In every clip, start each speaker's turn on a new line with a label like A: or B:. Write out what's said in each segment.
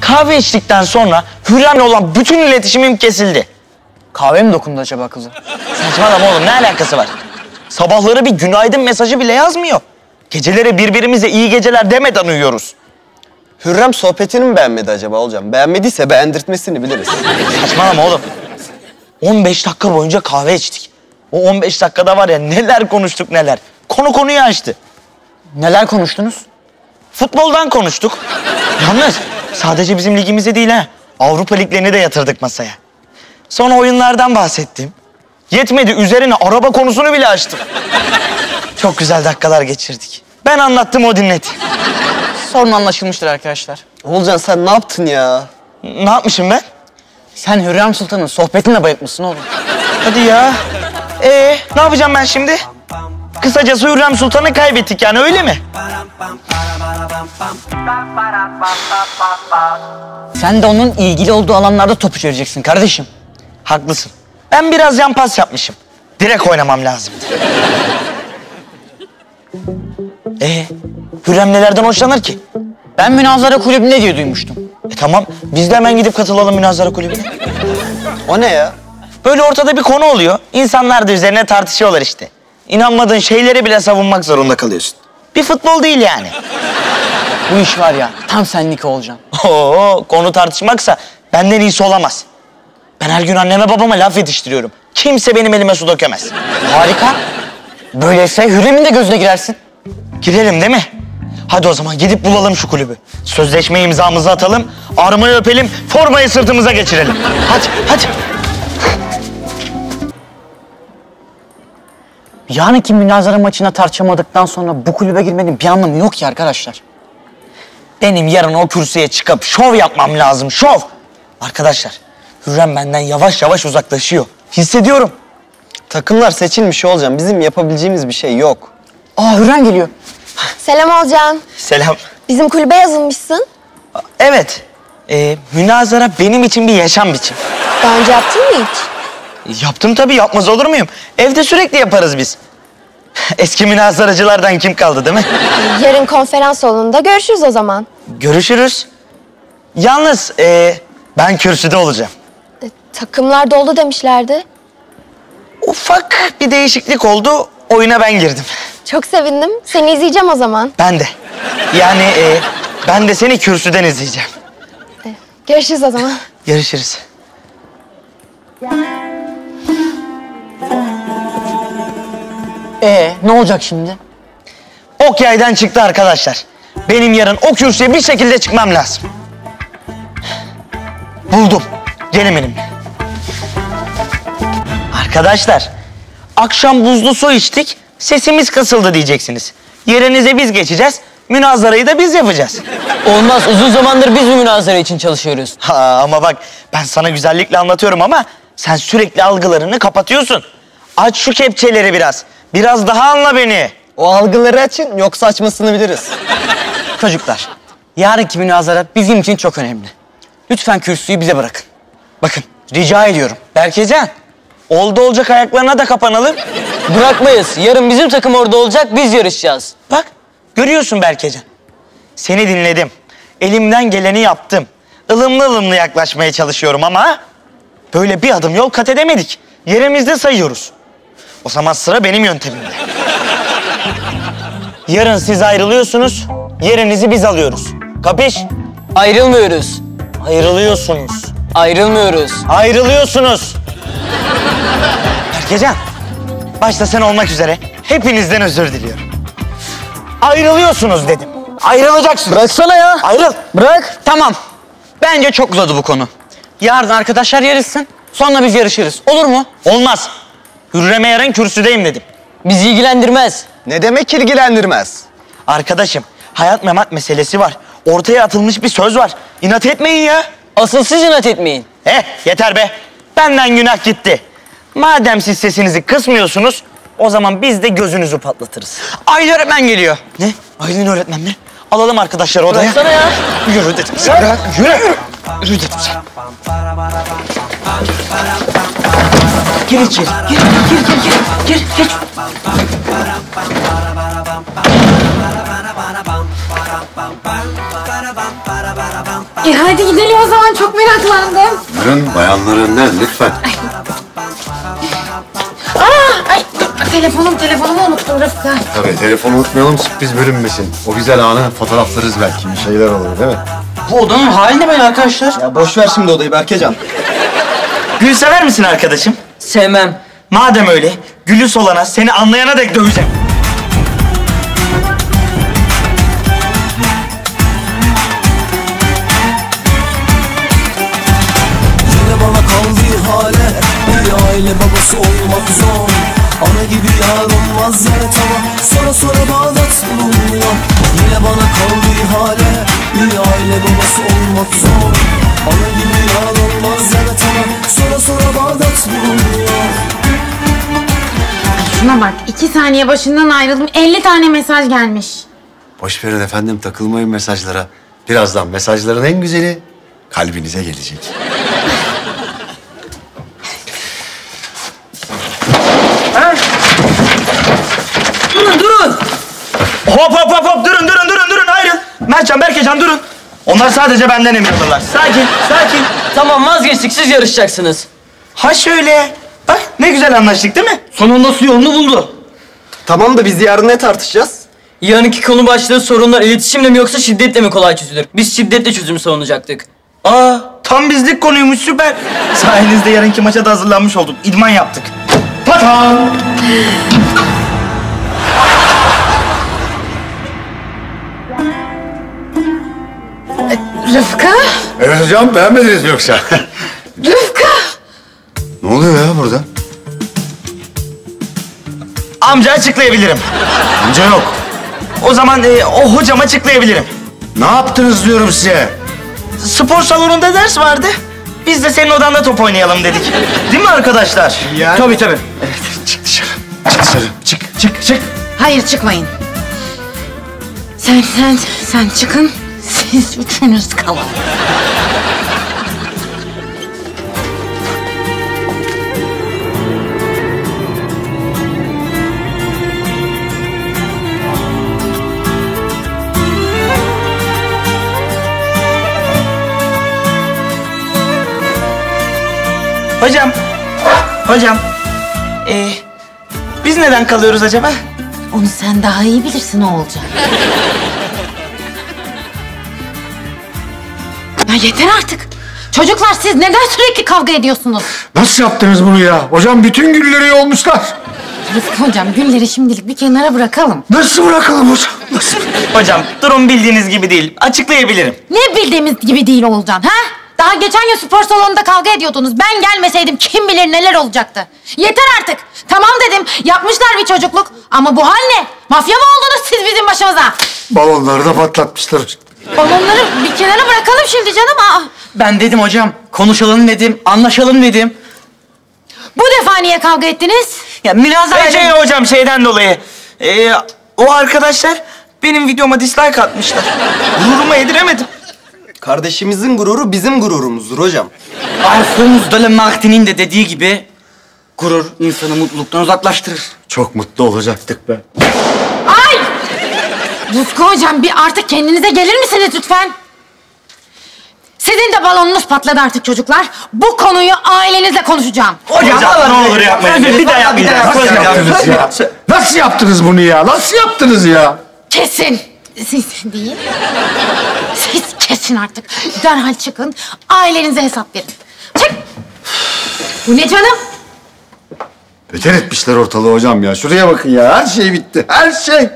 A: Kahve içtikten sonra Hürrem'le olan bütün iletişimim kesildi.
B: Kahve mi dokundu acaba kızı?
A: Saçmalama oğlum, ne alakası var? Sabahları bir günaydın mesajı bile yazmıyor. Geceleri birbirimize iyi geceler demeden uyuyoruz.
C: Hürrem sohbetini mi beğenmedi acaba hocam? Beğenmediyse beğendirtmesini biliriz.
A: Saçmalama oğlum. 15 dakika boyunca kahve içtik. O 15 dakikada var ya neler konuştuk neler. Konu konuyu açtı.
B: Neler konuştunuz?
A: Futboldan konuştuk. Yalnız sadece bizim ligimize değil ha. Avrupa liglerini de yatırdık masaya. Sonra oyunlardan bahsettim. Yetmedi, üzerine araba konusunu bile açtım. Çok güzel dakikalar geçirdik. Ben anlattım, o dinledi.
B: Sorun anlaşılmıştır arkadaşlar.
C: Oğulcan sen ne yaptın ya?
A: Ne yapmışım ben?
B: Sen Hürrem Sultan'ın sohbetinle bayıltmışsın oğlum.
A: Hadi ya. Ne yapacağım ben şimdi? Kısacası Hürrem Sultan'ı kaybettik yani, öyle mi?
B: Sen de onun ilgili olduğu alanlarda topu çevireceksin kardeşim.
A: Haklısın. Ben biraz yan pas yapmışım. Direkt oynamam lazım. Hürrem nelerden hoşlanır ki?
B: Ben münazara kulübünde diye duymuştum.
A: Tamam, biz de hemen gidip katılalım münazara kulübüne.
C: O ne ya?
A: Böyle ortada bir konu oluyor. İnsanlar da üzerine tartışıyorlar işte. İnanmadığın şeyleri bile savunmak zorunda kalıyorsun. Bir futbol değil yani.
B: Bu iş var ya, tam senlik olacaksın.
A: Oo, konu tartışmaksa benden iyisi olamaz. Ben her gün anneme babama laf yetiştiriyorum. Kimse benim elime su dökemez.
B: Harika. Böyleyse Hürrem'in de gözüne girersin.
A: Girelim değil mi? Hadi o zaman gidip bulalım şu kulübü. Sözleşme imzamızı atalım, armayı öpelim, formayı sırtımıza geçirelim. Hadi, hadi.
B: Yarınki münazara maçına tartışamadıktan sonra bu kulübe girmenin bir anlamı yok ki arkadaşlar.
A: Benim yarın o kürsüye çıkıp şov yapmam lazım, şov. Arkadaşlar, Hürrem benden yavaş yavaş uzaklaşıyor. Hissediyorum.
C: Takımlar seçilmiş Oğulcan. Bizim yapabileceğimiz bir şey yok.
B: Aa, Hürrem geliyor.
D: Selam Olcan.
A: Selam.
D: Bizim kulübe yazılmışsın.
A: Evet, münazara benim için bir yaşam biçimi.
D: Daha önce yaptın mı hiç?
A: Yaptım tabii, yapmaz olur muyum? Evde sürekli yaparız biz. Eski münazaracılardan kim kaldı değil mi?
D: Yarın konferans salonunda görüşürüz o zaman.
A: Görüşürüz. Yalnız ben kürsüde olacağım.
D: Takımlar doldu demişlerdi.
A: Ufak bir değişiklik oldu, oyuna ben girdim.
D: Çok sevindim. Seni izleyeceğim o zaman.
A: Ben de. Yani ben de seni kürsüden izleyeceğim.
D: Görüşürüz o zaman.
A: Görüşürüz.
B: Ne olacak şimdi?
A: Ok yaydan çıktı arkadaşlar. Benim yarın o kürsüye bir şekilde çıkmam lazım. Buldum. Gelin benimle. Arkadaşlar, akşam buzlu su içtik, sesimiz kısıldı diyeceksiniz. Yerinize biz geçeceğiz, münazarayı da biz yapacağız.
B: Olmaz, uzun zamandır biz bu münazara için çalışıyoruz.
A: Ama bak, ben sana güzellikle anlatıyorum ama sen sürekli algılarını kapatıyorsun. Aç şu kepçeleri biraz. Biraz daha anla beni.
C: O algıları açın, yoksa açmasını biliriz.
B: Çocuklar, yarınki münazara bizim için çok önemli. Lütfen kürsüyü bize bırakın. Bakın, rica ediyorum.
A: Berkecan, oldu olacak ayaklarına da kapanalım.
B: Bırakmayız. Yarın bizim takım orada olacak, biz yarışacağız.
A: Bak, görüyorsun Berkecan. Seni dinledim. Elimden geleni yaptım. Ilımlı ılımlı yaklaşmaya çalışıyorum ama böyle bir adım yol kat edemedik. Yerimizde sayıyoruz. O zaman sıra benim yöntemimde. Yarın siz ayrılıyorsunuz, yerinizi biz alıyoruz. Kapış?
B: Ayrılmıyoruz.
A: Ayrılıyorsunuz.
B: Ayrılmıyoruz.
A: Ayrılıyorsunuz. Berkecan, başta sen olmak üzere hepinizden özür diliyorum. Ayrılıyorsunuz dedim. Ayrılacaksınız.
B: Bıraksana ya.
A: Ayrıl.
B: Bırak. Tamam. Bence çok uzadı bu konu. Yarın arkadaşlar yarışsın, sonra biz yarışırız. Olur mu?
A: Olmaz. Hürrem'e yarın kürsüdeyim dedim.
B: Bizi ilgilendirmez.
C: Ne demek ilgilendirmez?
A: Arkadaşım, hayat memat meselesi var. Ortaya atılmış bir söz var. İnat etmeyin ya.
B: Asıl siz inat etmeyin.
A: Yeter be. Benden günah gitti. Madem siz sesinizi kısmıyorsunuz, o zaman biz de gözünüzü patlatırız.
B: Aylin öğretmen geliyor.
A: Ne? Aylin öğretmen mi? Alalım arkadaşlar odaya.
B: Bıraksana ya.
A: Yürü dedim sana. Bırak, yürü. Yürü dedim sana. Gir içeri. Gir.
E: Hadi gidelim o zaman, çok meraklandım.
F: Buyurun bayanlar önden lütfen.
E: Ay, telefonumu unuttum Rıfkı.
F: Tabii telefonu unutmayalım, sürpriz bölünmesin. O güzel anı fotoğraflarız belki, bir şeyler olur değil mi?
B: Bu odanın hali ne böyle arkadaşlar?
C: Ya boş ver şimdi odayı Berkecan.
A: Gül sever misin arkadaşım?
B: Sevmem.
A: Madem öyle, gülü solana, seni anlayana dek döveceğim.
G: Yine bana kaldığı hale bir aile babası olmak zor. Ana gibi yar olmaz evet ama sonra Bağdat bulunmuyor. Yine bana kaldığı hale bir aile babası olmak zor. Ana gibi yar olmaz evet ama sonra Bağdat bulunmuyor.
E: Şuna bak, 2 saniye başından ayrıldım, 50 tane mesaj gelmiş.
F: Boş verin efendim, takılmayın mesajlara. Birazdan mesajların en güzeli kalbinize gelecek.
B: Durun.
A: Hop, durun, ayrıl. Mertcan, Berkecan durun. Onlar sadece benden emin olurlar. Sakin.
B: Tamam, vazgeçtik, siz yarışacaksınız.
A: Ha şöyle. Bak ne güzel anlaştık değil mi?
B: Sonunda su yolunu buldu.
C: Tamam da biz yarın ne tartışacağız?
B: Yarınki konu başlığı sorunlar iletişimle mi yoksa şiddetle mi kolay çözülür? Biz şiddetle çözümü savunacaktık.
A: Aa, tam bizlik konuymuş, süper. Sayenizde yarınki maça da hazırlanmış olduk. İdman yaptık. Patam!
E: Rıfkı?
F: Evet hocam, beğenmediniz mi yoksa?
E: Rıfkı!
F: Ne oluyor ya burada?
A: Amca açıklayabilirim.
F: Amca yok.
A: O zaman o hocam açıklayabilirim.
F: Ne yaptınız diyorum size?
A: Spor salonunda ders vardı. Biz de senin odanda top oynayalım dedik. Değil mi arkadaşlar?
B: Tabii.
F: Çık dışarı. Çık dışarı. Çık.
E: Hayır, çıkmayın. Sen çıkın. Siz üçünüz kalın.
A: Hocam. Biz neden kalıyoruz acaba?
E: Onu sen daha iyi bilirsin Oğulcan. Ya yeter artık. Çocuklar, siz neden sürekli kavga ediyorsunuz?
F: Nasıl yaptınız bunu ya? Hocam bütün gülleri yolmuşlar.
E: Rıfkı hocam, gülleri şimdilik bir kenara bırakalım.
F: Nasıl bırakalım hocam? Nasıl?
A: Hocam durum bildiğiniz gibi değil. Açıklayabilirim.
E: Ne bildiğimiz gibi değil Oğulcan, ha? Daha geçen gün spor salonunda kavga ediyordunuz. Ben gelmeseydim kim bilir neler olacaktı. Yeter artık. Tamam dedim, yapmışlar bir çocukluk. Ama bu hal ne? Mafya mı oldunuz siz bizim başımıza?
F: Balonları da patlatmışlar.
E: Balonları bir kenara bırakalım şimdi canım. Aa,
B: Ben dedim hocam, konuşalım dedim, anlaşalım dedim.
E: bu defa niye kavga ettiniz?
B: Ya münazara...
A: Hocam şeyden dolayı. O arkadaşlar benim videoma dislike atmışlar. Gururumu yediremedim.
C: Kardeşimizin gururu bizim gururumuzdur hocam.
B: Alphonse de Lamartine'in de dediği gibi... gurur insanı mutluluktan uzaklaştırır.
F: Çok mutlu olacaktık be.
E: Ay! Rıfkı hocam, bir artık kendinize gelir misiniz lütfen? Sizin de balonunuz patladı artık çocuklar. Bu konuyu ailenizle konuşacağım.
A: Hocam ne olur yapmayın. Bir daha yapmayacağız.
F: Nasıl yaptınız ya? Nasıl yaptınız bunu ya? Nasıl yaptınız ya?
E: Kesin. Siz değil. Siz kesin artık. Derhal çıkın. Ailenize hesap verin. Çık. Bu ne canım?
F: Beter etmişler ortalığı hocam ya. Şuraya bakın ya. Her şey bitti. Her şey.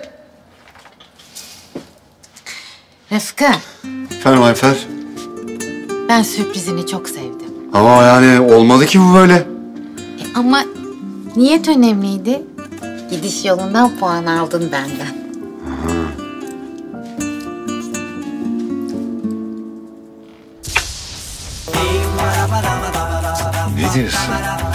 E: Rıfkı,
F: Efendim Ayfer.
E: ben sürprizini çok sevdim.
F: Ama yani olmadı ki bu böyle.
E: Ama niyet önemliydi. Gidiş yolundan puan aldın benden.
F: Ne diyorsun?